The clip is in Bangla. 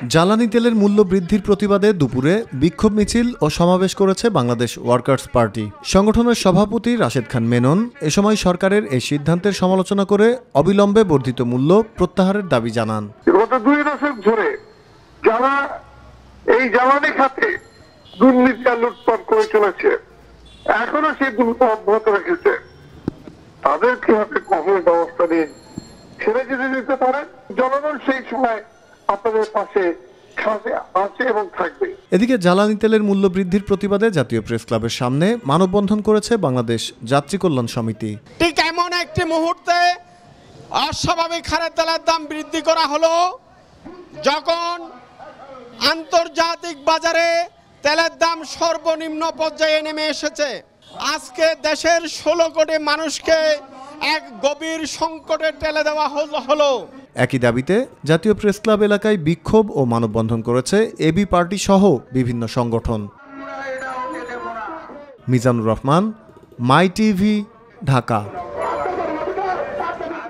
জ্বালানি তেলের মূল্য বৃদ্ধির প্রতিবাদে দুপুরে বিক্ষোভ মিছিল ও সমাবেশ করেছে বাংলাদেশ ওয়ার্কার্স পার্টি। সংগঠনের সভাপতি রাশেদ খান মেনন এ সময় সরকারের এই সিদ্ধান্তের সমালোচনা করে অবিলম্বে বর্ধিত মূল্য প্রত্যাহারের দাবি জানান। গত 2 দশক ধরে যারা এই জ্বালানি খাতে দুর্নীতি আর লুটপাট করে চলেছে, এখনো সেই দুর্নীতি অব্যাহত রেখেছে, তাদেরকে হাতে কঠোর ব্যবস্থা নিয়ে ছেড়ে যেতে দিতে পারেন। জনগণ সেই সময় আপনাদের পাশে আছে এবং থাকবে। এদিকে জ্বালানি তেলের মূল্য বৃদ্ধির প্রতিবাদে জাতীয় প্রেস ক্লাবের সামনে মানববন্ধন করেছে বাংলাদেশ যাত্রী কল্যাণ সমিতি। ঠিক এমন একটি মুহূর্তে অস্বাভাবিক হারে তেলের দাম বৃদ্ধি করা হলো, যখন আন্তর্জাতিক বাজারে তেলের দাম সর্বনিম্ন পর্যায়ে নেমে এসেছে। আজকে দেশের 16 কোটি মানুষকে এক গভীর সংকটে ঠেলে দেওয়া হলো। একই দাবিতে জাতীয় প্রেস ক্লাব এলাকায় বিক্ষোভ ও মানববন্ধন করেছে এবি পার্টি সহ বিভিন্ন সংগঠন। Mizanur Rahman, my TV, Dhaka.